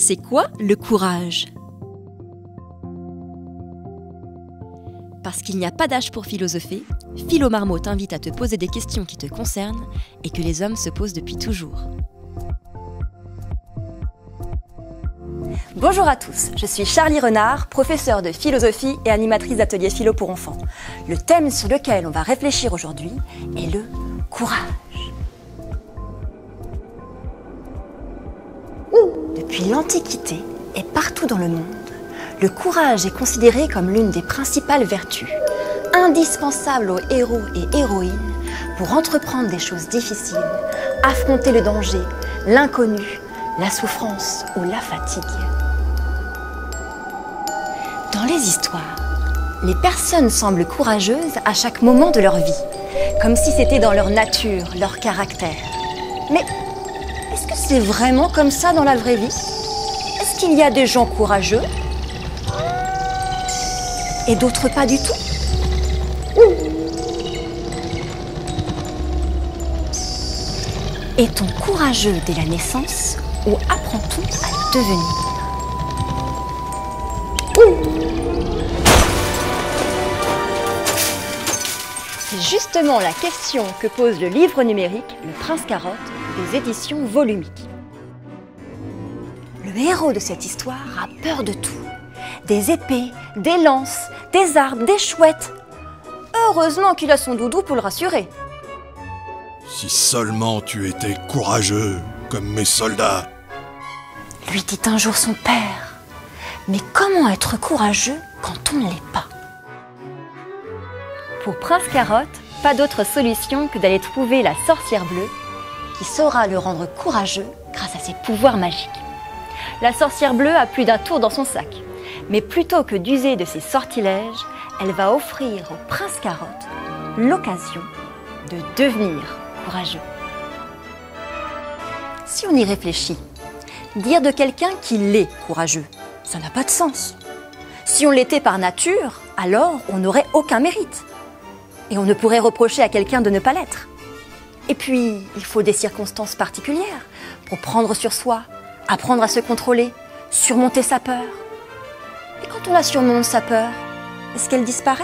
C'est quoi le courage? Parce qu'il n'y a pas d'âge pour philosopher, Philo Marmot t'invite à te poser des questions qui te concernent et que les hommes se posent depuis toujours. Bonjour à tous, je suis Charlie Renard, professeure de philosophie et animatrice d'ateliers philo pour enfants. Le thème sur lequel on va réfléchir aujourd'hui est le courage. Depuis l'Antiquité et partout dans le monde, le courage est considéré comme l'une des principales vertus, indispensable aux héros et héroïnes pour entreprendre des choses difficiles, affronter le danger, l'inconnu, la souffrance ou la fatigue. Dans les histoires, les personnes semblent courageuses à chaque moment de leur vie, comme si c'était dans leur nature, leur caractère. Mais est-ce que c'est vraiment comme ça dans la vraie vie? Est-ce qu'il y a des gens courageux et d'autres pas du tout? Est-on courageux dès la naissance ou apprend-on à le devenir? C'est justement la question que pose le livre numérique Le Prince Carotte des éditions Volumique. Le héros de cette histoire a peur de tout. Des épées, des lances, des arbres, des chouettes. Heureusement qu'il a son doudou pour le rassurer. Si seulement tu étais courageux, comme mes soldats. Lui dit un jour son père. Mais comment être courageux quand on ne l'est pas? Pour Prince Carotte, pas d'autre solution que d'aller trouver la sorcière bleue qui saura le rendre courageux grâce à ses pouvoirs magiques. La sorcière bleue a plus d'un tour dans son sac, mais plutôt que d'user de ses sortilèges, elle va offrir au Prince Carotte l'occasion de devenir courageux. Si on y réfléchit, dire de quelqu'un qu'il est courageux, ça n'a pas de sens. Si on l'était par nature, alors on n'aurait aucun mérite. Et on ne pourrait reprocher à quelqu'un de ne pas l'être. Et puis, il faut des circonstances particulières pour prendre sur soi, apprendre à se contrôler, surmonter sa peur. Et quand on la surmonte, sa peur, est-ce qu'elle disparaît?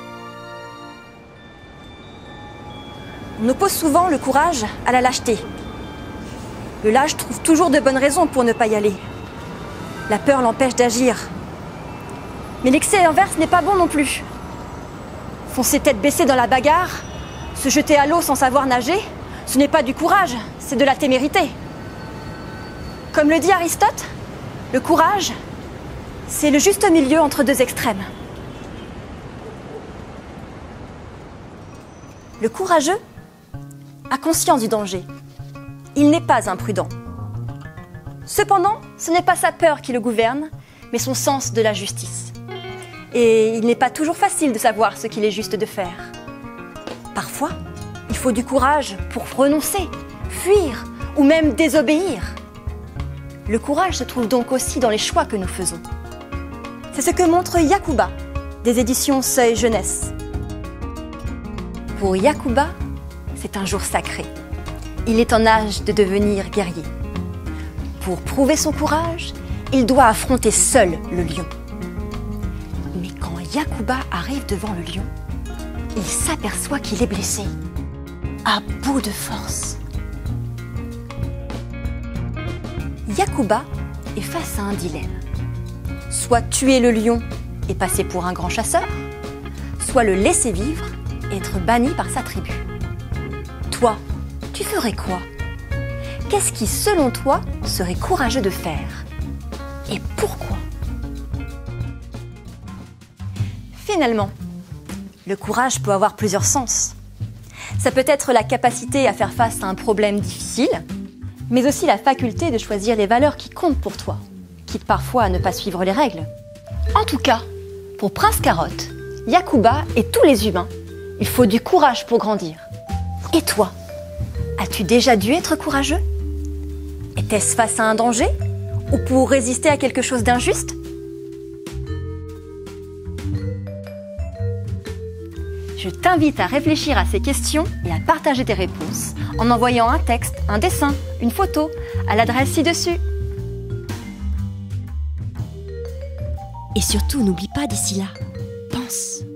On oppose souvent le courage à la lâcheté. Le lâche trouve toujours de bonnes raisons pour ne pas y aller. La peur l'empêche d'agir. Mais l'excès inverse n'est pas bon non plus. Foncer tête baissée dans la bagarre, se jeter à l'eau sans savoir nager, ce n'est pas du courage, c'est de la témérité. Comme le dit Aristote, le courage, c'est le juste milieu entre deux extrêmes. Le courageux a conscience du danger. Il n'est pas imprudent. Cependant, ce n'est pas sa peur qui le gouverne, mais son sens de la justice. Et il n'est pas toujours facile de savoir ce qu'il est juste de faire. Parfois, il faut du courage pour renoncer, fuir ou même désobéir. Le courage se trouve donc aussi dans les choix que nous faisons. C'est ce que montre Yacouba, des éditions Seuil Jeunesse. Pour Yacouba, c'est un jour sacré. Il est en âge de devenir guerrier. Pour prouver son courage, il doit affronter seul le lion. Mais quand Yacouba arrive devant le lion, il s'aperçoit qu'il est blessé, à bout de force. Yacouba est face à un dilemme. Soit tuer le lion et passer pour un grand chasseur, soit le laisser vivre et être banni par sa tribu. Toi, tu ferais quoi? Qu'est-ce qui, selon toi, serait courageux de faire? Et pourquoi? Finalement, le courage peut avoir plusieurs sens. Ça peut être la capacité à faire face à un problème difficile, mais aussi la faculté de choisir les valeurs qui comptent pour toi, quitte parfois à ne pas suivre les règles. En tout cas, pour Prince Carotte, Yacouba et tous les humains, il faut du courage pour grandir. Et toi, as-tu déjà dû être courageux? Était-ce face à un danger ou pour résister à quelque chose d'injuste? Je t'invite à réfléchir à ces questions et à partager tes réponses en envoyant un texte, un dessin, une photo à l'adresse ci-dessus. Et surtout, n'oublie pas d'ici là, pense.